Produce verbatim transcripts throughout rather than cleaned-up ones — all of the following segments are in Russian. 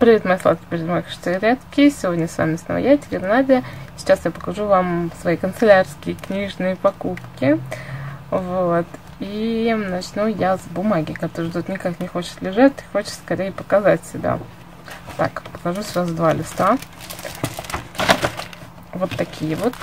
Привет, мои сладкие предмокшие редки. Сегодня с вами снова я, Тигр Надя. Сейчас я покажу вам свои канцелярские книжные покупки. Вот. И начну я с бумаги, которая тут никак не хочет лежать, и хочет скорее показать себя. Так, покажу сразу два листа. Вот такие вот.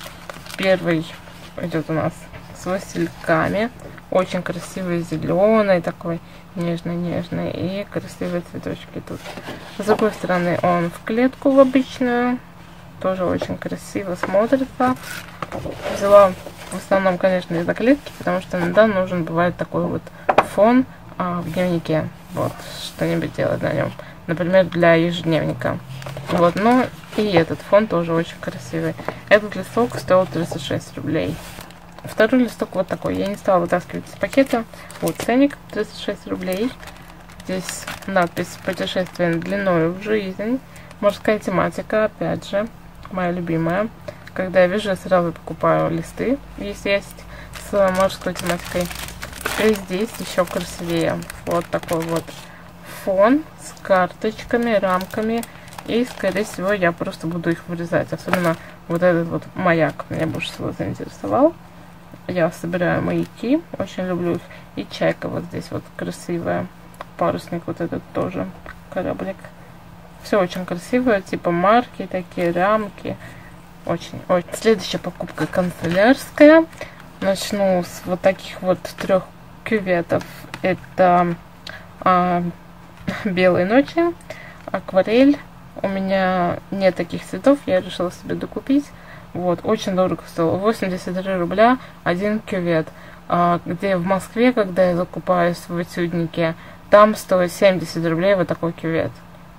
Первый идет у нас с васильками. Очень красивый, зеленый такой, нежно-нежный, и красивые цветочки тут. С другой стороны он в клетку в обычную, тоже очень красиво смотрится. Взяла в основном, конечно, из-за клетки, потому что иногда нужен бывает такой вот фон а, в дневнике, вот, что-нибудь делать на нем, например, для ежедневника. Вот, ну и этот фон тоже очень красивый. Этот листок стоил тридцать шесть рублей. Второй листок вот такой. Я не стала вытаскивать из пакета. Вот ценник, тридцать шесть рублей. Здесь надпись «Путешествие длиною в жизнь». Морская тематика, опять же, моя любимая. Когда я вижу, я сразу покупаю листы, если есть с морской тематикой. И здесь еще красивее. Вот такой вот фон с карточками, рамками. И, скорее всего, я просто буду их вырезать. Особенно вот этот вот маяк меня больше всего заинтересовал. Я собираю маяки, очень люблю их. И чайка вот здесь вот красивая. Парусник вот этот тоже, кораблик. Все очень красивое, типа марки, такие рамки. Очень, очень. Следующая покупка канцелярская. Начну с вот таких вот трех кюветов. Это а, белые ночи, акварель. У меня нет таких цветов, я решила себе докупить. Вот, очень дорого стоило, восемьдесят три рубля один кювет. А, где в Москве, когда я закупаюсь в этюднике, там стоит семьдесят рублей вот такой кювет.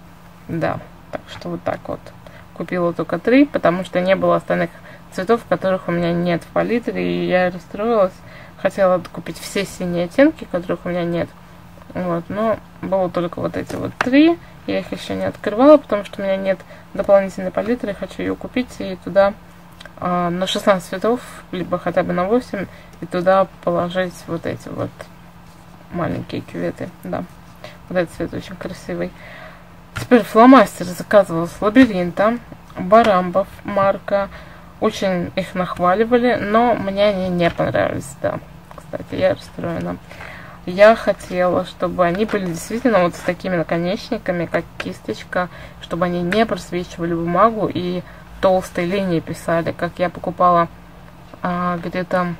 Да, так что вот так вот. Купила только три, потому что не было остальных цветов, которых у меня нет в палитре, и я расстроилась. Хотела купить все синие оттенки, которых у меня нет. Вот, но было только вот эти вот три. Я их еще не открывала, потому что у меня нет дополнительной палитры. Хочу ее купить и туда а, на шестнадцать цветов, либо хотя бы на восемь, и туда положить вот эти вот маленькие кюветы. Да, вот этот цвет очень красивый. Теперь фломастер заказывала с Лабиринта, Барамбов марка. Очень их нахваливали, но мне они не понравились. Да, кстати, я расстроена. Я хотела, чтобы они были действительно вот с такими наконечниками, как кисточка, чтобы они не просвечивали бумагу и толстой линии писали, как я покупала а, где-то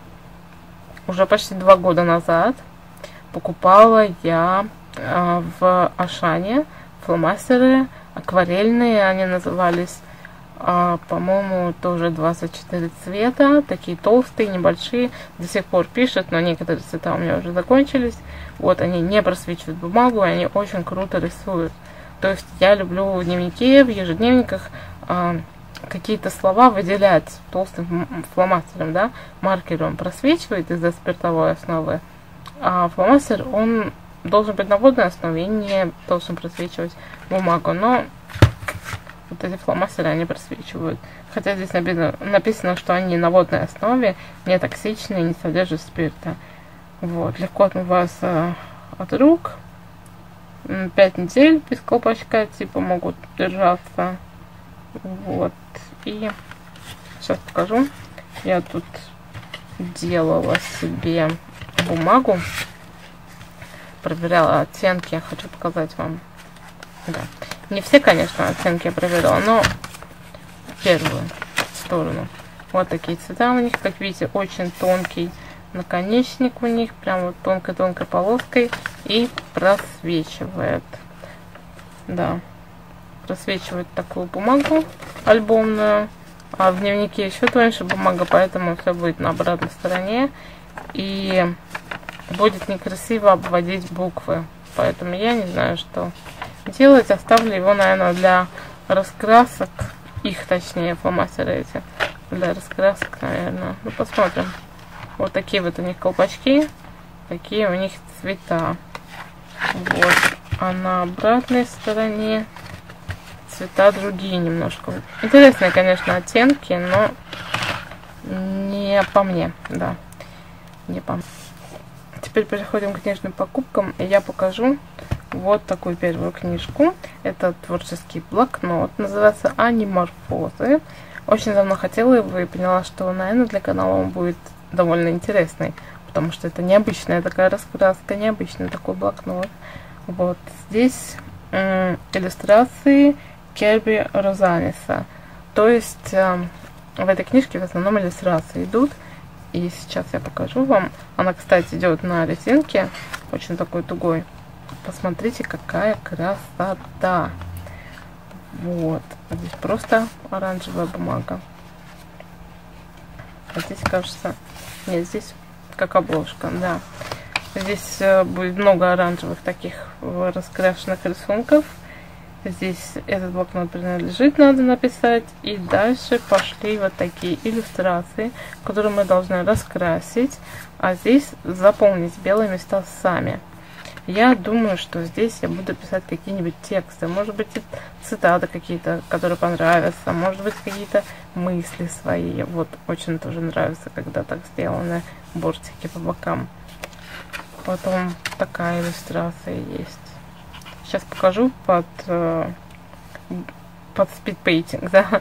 уже почти два года назад. Покупала я а, в Ашане фломастеры акварельные, они назывались, а, по-моему, тоже двадцать четыре цвета, такие толстые, небольшие, до сих пор пишут, но некоторые цвета у меня уже закончились. Вот, они не просвечивают бумагу, и они очень круто рисуют. То есть я люблю в дневнике, в ежедневниках а, какие-то слова выделять толстым фломастером, да, маркер он просвечивает из-за спиртовой основы, а фломастер, он должен быть на водной основе и не должен просвечивать бумагу, но вот эти фломастеры, они просвечивают. Хотя здесь написано, написано, что они на водной основе, не токсичные, не содержат спирта. Вот, легко отмываются от рук. пять недель без колпачка, типа, могут держаться. Вот, и сейчас покажу. Я тут делала себе бумагу. Проверяла оттенки, я хочу показать вам. Да. Не все, конечно, оттенки я проверила, но первую сторону. Вот такие цвета у них, как видите, очень тонкий наконечник у них, прям вот тонкой-тонкой полоской, и просвечивает. Да, просвечивает такую бумагу альбомную, а в дневнике еще тоньше бумага, поэтому все будет на обратной стороне, и будет некрасиво обводить буквы, поэтому я не знаю, что делать. Оставлю его, наверное, для раскрасок, их, точнее, фломастеры эти, для раскрасок, наверное. Ну, посмотрим. Вот такие вот у них колпачки, такие у них цвета. Вот, а на обратной стороне цвета другие немножко. Интересные, конечно, оттенки, но не по мне, да, не по мне. Теперь переходим к книжным покупкам, и я покажу вот такую первую книжку. Это творческий блокнот, называется «Аниморфозы». Очень давно хотела его и поняла, что, наверное, для канала он будет довольно интересный, потому что это необычная такая раскраска, необычный такой блокнот. Вот здесь м, иллюстрации Керби Розаниса. То есть э, в этой книжке в основном иллюстрации идут. И сейчас я покажу вам. Она, кстати, идет на резинке, очень такой тугой. Посмотрите, какая красота. Вот. Здесь просто оранжевая бумага. А здесь, кажется... Нет, здесь как обложка, да. Здесь э, будет много оранжевых таких раскрашенных рисунков. Здесь этот блокнот принадлежит, надо написать. И дальше пошли вот такие иллюстрации, которые мы должны раскрасить. А здесь заполнить белые места сами. Я думаю, что здесь я буду писать какие-нибудь тексты. Может быть, цитаты какие-то, которые понравятся. Может быть, какие-то мысли свои. Вот, очень тоже нравится, когда так сделаны бортики по бокам. Потом такая иллюстрация есть. Сейчас покажу под, под спидпейтинг, да.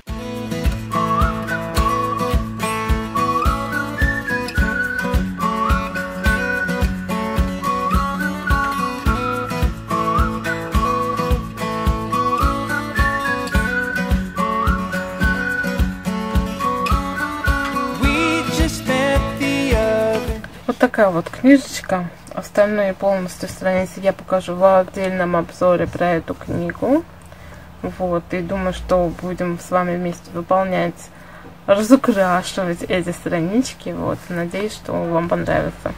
Вот такая вот книжечка. Остальные полностью страницы я покажу в отдельном обзоре про эту книгу. Вот, и думаю, что будем с вами вместе выполнять, разукрашивать эти странички. Вот, надеюсь, что вам понравится.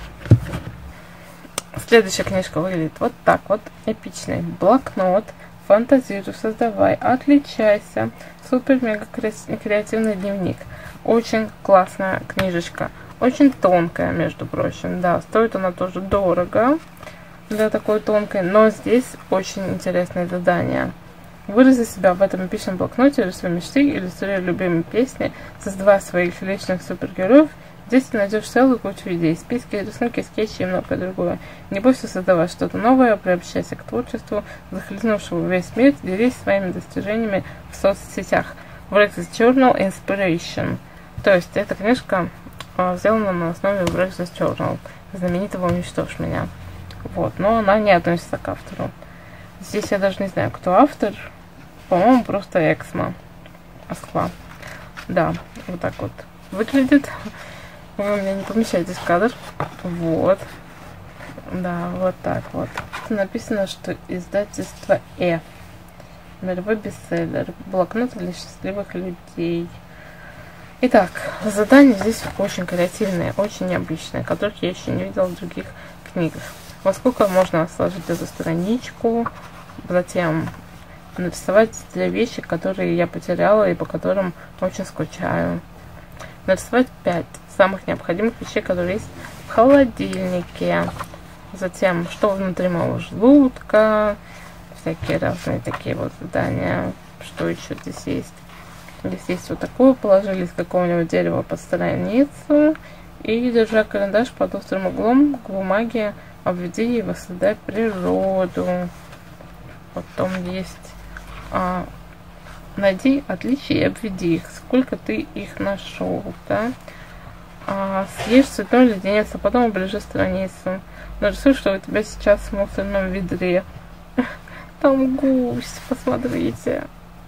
Следующая книжка выглядит вот так вот. Эпичный блокнот. Фантазируй, создавай, отличайся. Супер-мега креативный дневник. Очень классная книжечка. Очень тонкая, между прочим, да, стоит она тоже дорого для такой тонкой, но здесь очень интересное задание. Вырази себя в этом эпичном блокноте, рисуй мечты, иллюстрируй любимые песни, создавай своих личных супергероев. Здесь ты найдешь целую кучу идей, списки, рисунки, скетчи и многое другое. Не бойся создавать что-то новое, приобщайся к творчеству, захлестнувшему весь мир, делись своими достижениями в соцсетях. Breakfast Journal Inspiration. То есть эта книжка сделана на основе Breakfast Journal, знаменитого «Уничтожь меня». Вот, но она не относится к автору. Здесь я даже не знаю, кто автор. По-моему, просто Эксмо. Москва. Да, вот так вот выглядит. Вы у меня не помещаетесь в кадр. Вот. Да, вот так вот. Написано, что издательство F. Мировой бестселлер. Блокнот для счастливых людей. Итак, задания здесь очень креативные, очень необычные, которых я еще не видела в других книгах. Во сколько можно сложить эту страничку, затем нарисовать две вещи, которые я потеряла и по которым очень скучаю. Нарисовать пять самых необходимых вещей, которые есть в холодильнике. Затем, что внутри моего желудка, всякие разные такие вот задания. Что еще здесь есть? Здесь есть вот такое, положили из какого-нибудь дерева под страницу и, держа карандаш под острым углом к бумаге, обведи и воссоздай природу. Потом есть а, найди отличия и обведи их, сколько ты их нашел, да? А, съешь цветной леденец, а потом оближи страницу. Нарисуй, что у тебя сейчас в мусорном ведре. Там гусь, посмотрите.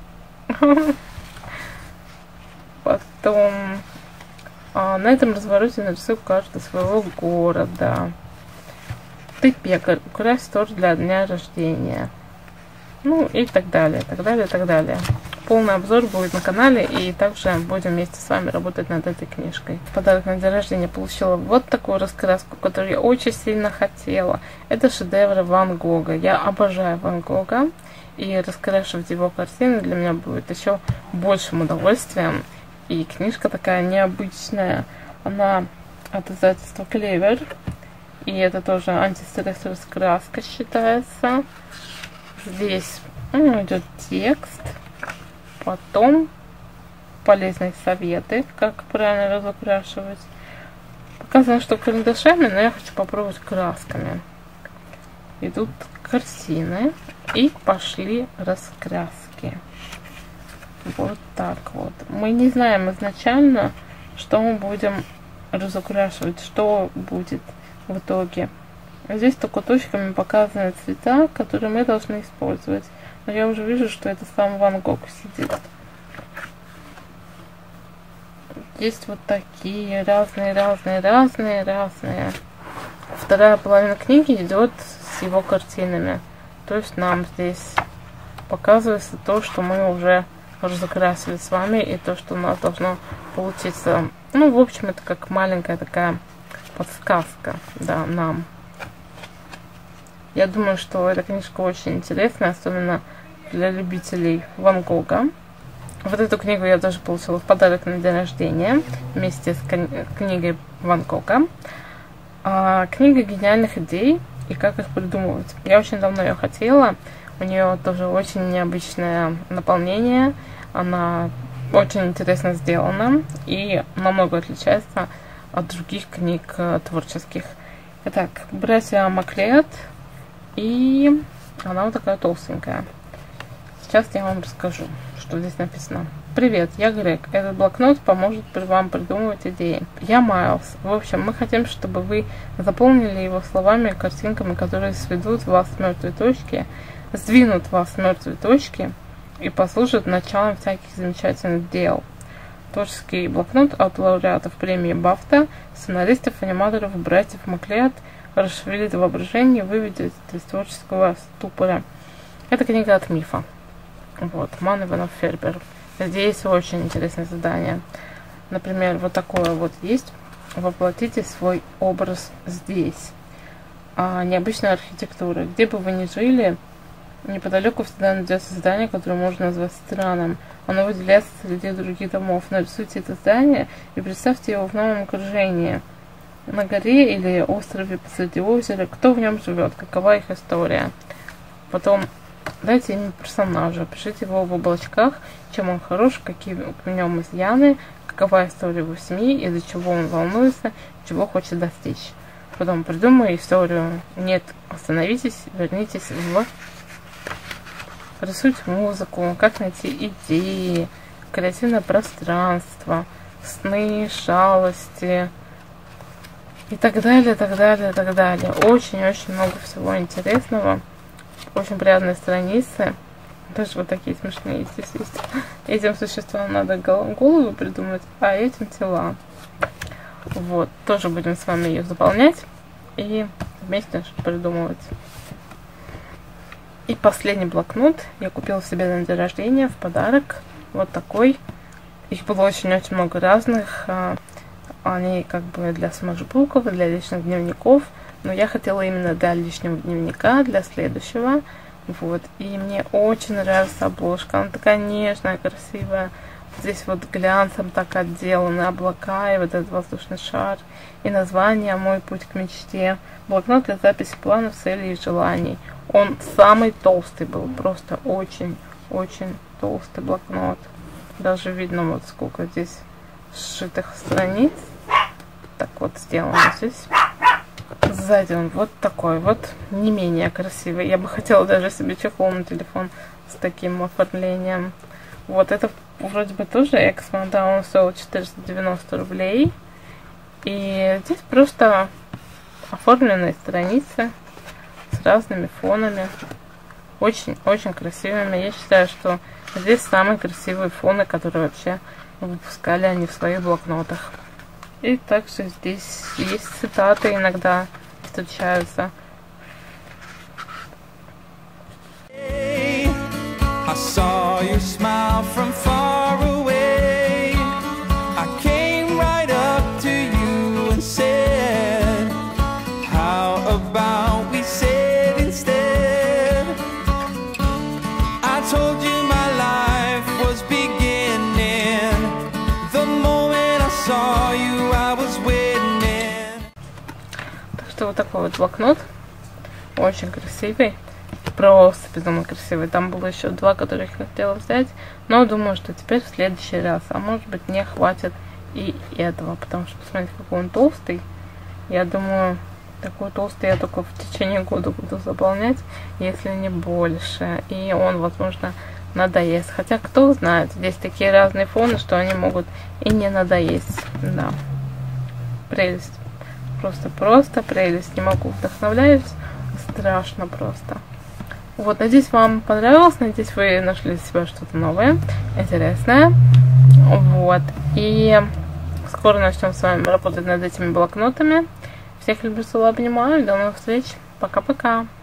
Потом а, на этом развороте нарисуй карту своего города. Ты пекарь, укрась торт для дня рождения. Ну и так далее, так далее, так далее. Полный обзор будет на канале, и также будем вместе с вами работать над этой книжкой. В подарок на день рождения получила вот такую раскраску, которую я очень сильно хотела. Это шедевр Ван Гога. Я обожаю Ван Гога, и раскрашивать его картины для меня будет еще большим удовольствием. И книжка такая необычная. Она от издательства Клевер. И это тоже антистресс раскраска считается. Здесь ну, идет текст. Потом полезные советы, как правильно разукрашивать. Показано, что карандашами, но я хочу попробовать красками. И тут картины и пошли раскраски. Вот так вот. Мы не знаем изначально, что мы будем разукрашивать, что будет в итоге. Здесь только точками показаны цвета, которые мы должны использовать. Но я уже вижу, что это сам Ван Гог сидит. Есть вот такие разные, разные, разные, разные. Вторая половина книги идет с его картинами. То есть нам здесь показывается то, что мы уже разукрасили с вами, и то, что у нас должно получиться. Ну, в общем, это как маленькая такая подсказка, да, нам. Я думаю, что эта книжка очень интересная, особенно для любителей Ван Гога. Вот эту книгу я тоже получила в подарок на день рождения вместе с книгой Ван Гога. А, книга гениальных идей и как их придумывать. Я очень давно ее хотела. У нее тоже очень необычное наполнение. Она очень интересно сделана и намного отличается от других книг творческих. Итак, братья Маклеод. И она вот такая толстенькая. Сейчас я вам расскажу, что здесь написано. Привет, я Грег. Этот блокнот поможет вам придумывать идеи. Я Майлз. В общем, мы хотим, чтобы вы заполнили его словами и картинками, которые сведут вас с мертвой точки, сдвинут вас с мертвой точки и послужат началом всяких замечательных дел. Творческий блокнот от лауреатов премии Бафта, сценаристов, аниматоров, братьев Маклеод расшевелит воображение, выведет из творческого ступора. Это книга от Мифа. Вот, Ман Иванов Фербер. Здесь очень интересное задание. Например, вот такое вот есть. Воплотите свой образ здесь. А, необычная архитектура. Где бы вы ни жили, неподалеку всегда найдется здание, которое можно назвать странным. Оно выделяется среди других домов. Нарисуйте это здание и представьте его в новом окружении. На горе или острове посреди озера. Кто в нем живет? Какова их история? Потом дайте имя персонажа, пишите его в облачках, чем он хорош, какие в нем изъяны, какова история его семьи, из-за чего он волнуется, чего хочет достичь. Потом придумай историю. Нет, остановитесь, вернитесь в... Рисуйте музыку, как найти идеи, креативное пространство, сны, шалости и так далее, так далее, так далее. Очень-очень много всего интересного. Очень приятные страницы. Даже вот такие смешные здесь есть. Этим существам надо голову придумать, а этим тела. Вот. Тоже будем с вами ее заполнять и вместе придумывать. И последний блокнот я купила себе на день рождения в подарок. Вот такой. Их было очень-очень много разных. Они как бы для смешбуков, для личных дневников. Но я хотела именно для личного дневника, для следующего. Вот. И мне очень нравится обложка. Она такая нежная, красивая. Здесь вот глянцем так отделаны облака и вот этот воздушный шар. И название «Мой путь к мечте». Блокнот для записи планов, целей и желаний. Он самый толстый был. Просто очень-очень толстый блокнот. Даже видно вот сколько здесь сшитых страниц. Так вот сделано здесь. Сзади он вот такой вот, не менее красивый. Я бы хотела даже себе чехол на телефон с таким оформлением. Вот это вроде бы тоже Эксмо, да, он стоил четыреста девяносто рублей. И здесь просто оформленные страницы с разными фонами. Очень-очень красивыми. Я считаю, что здесь самые красивые фоны, которые вообще выпускали они в своих блокнотах. И также здесь есть цитаты иногда встречаются. I saw you smile from far away. I came right up to you and said, how about we said instead? I told you my life was beginning. The moment I saw you, I was winning. Так что вот такой вот блокнот. Очень красивый. Просто безумно красивый. Там было еще два, которые я хотела взять. Но думаю, что теперь в следующий раз. А может быть, мне хватит и этого. Потому что, посмотрите, какой он толстый. Я думаю, Такой толстый я только в течение года буду заполнять, если не больше. И он, возможно, надоест. Хотя, кто знает, здесь такие разные фоны, что они могут и не надоесть. Да. Прелесть. Просто-просто прелесть. Не могу, вдохновляюсь. Страшно просто. Вот, надеюсь, вам понравилось. Надеюсь, вы нашли для себя что-то новое, интересное. Вот. И скоро начнем с вами работать над этими блокнотами. Всех люблю, целую, обнимаю. До новых встреч. Пока-пока.